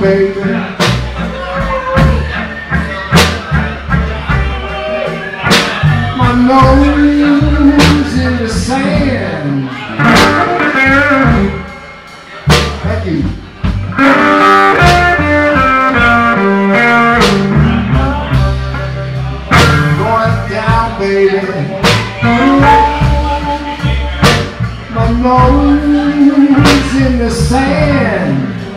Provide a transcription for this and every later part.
baby. My nose in the sand. Thank you. Going down, baby. My nose in the sand.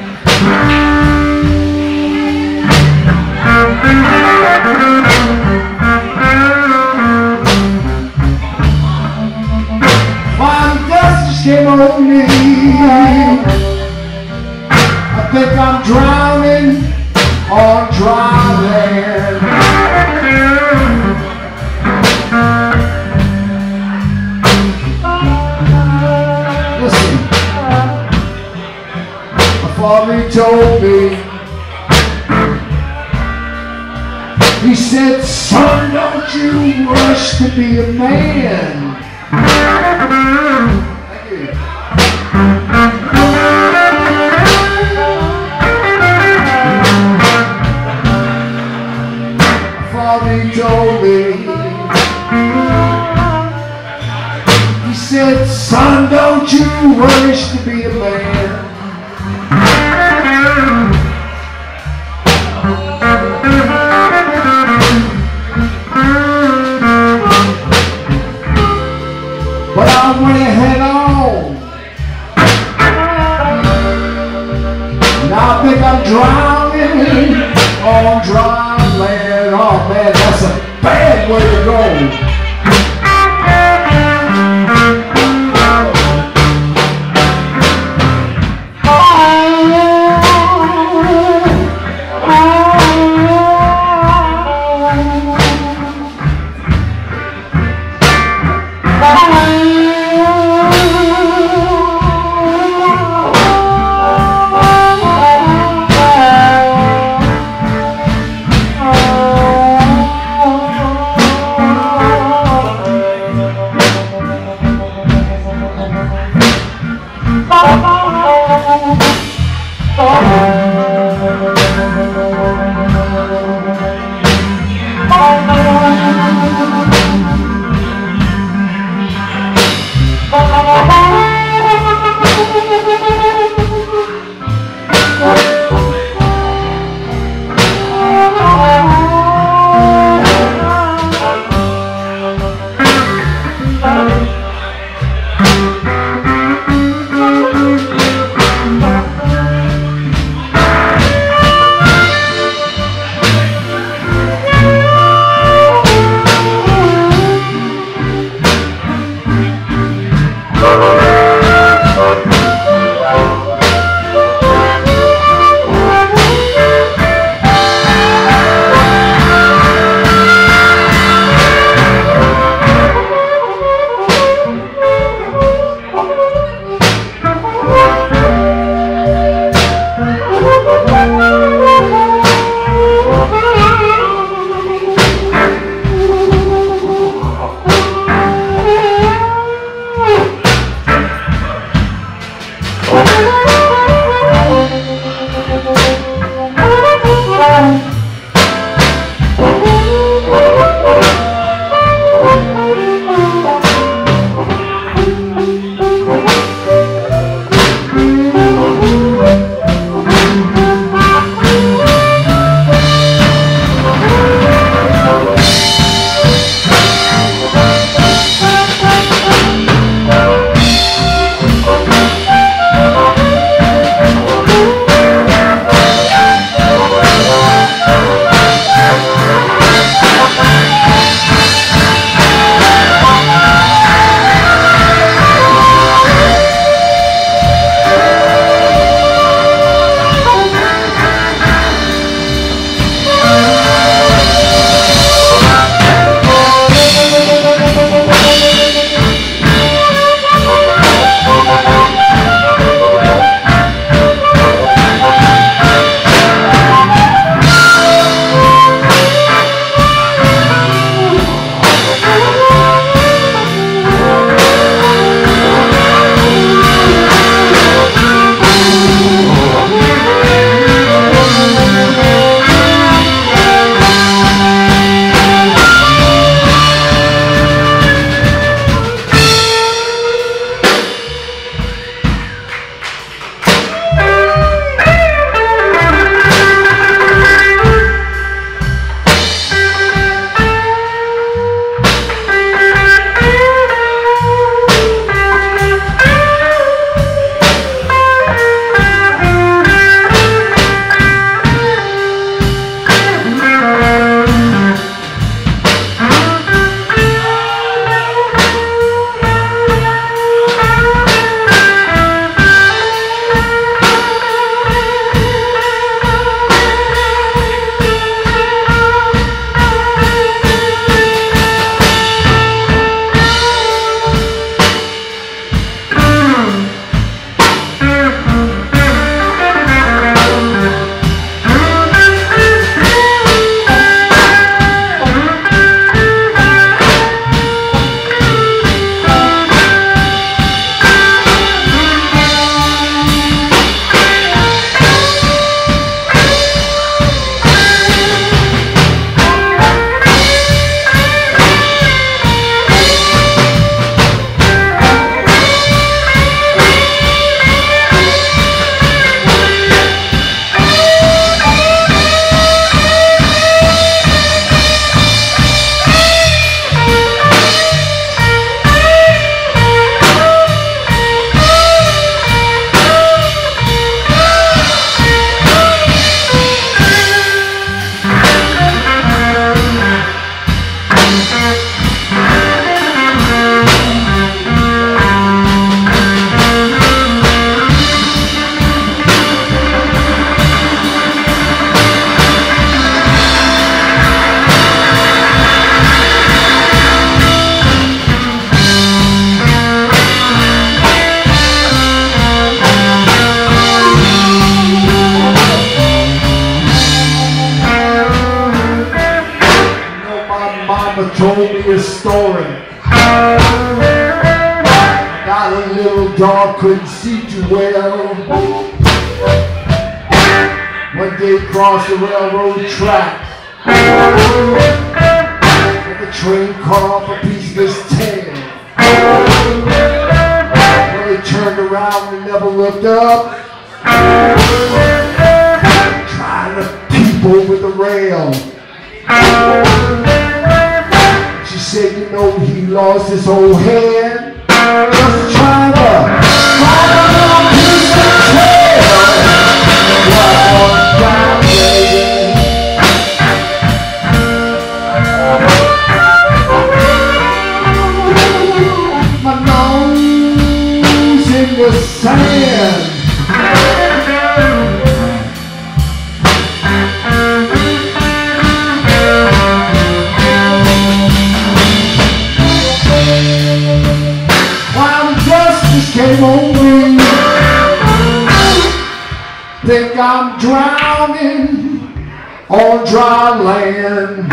Fine dust just came over me. I think I'm drowning on dry land. Listen, my father told me, he said, son, don't you rush to be a man. Thank you. My father told me, he said, son, don't you rush to be a man. But I went ahead on. Now I think I'm drowning on dry land. Oh man, that's a bad way to go. mother told me a story about a little dog couldn't see too well. One day crossed the railroad track, and the train cut off a piece of his tail. When he turned around and never looked up, trying to peep over the rail. She said, you know, he lost his whole head just trying to find a little piece of tail while down there. My nose in the sand. Came on me, think I'm drowning on dry land.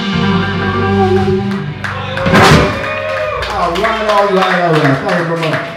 All right. Thank you very much.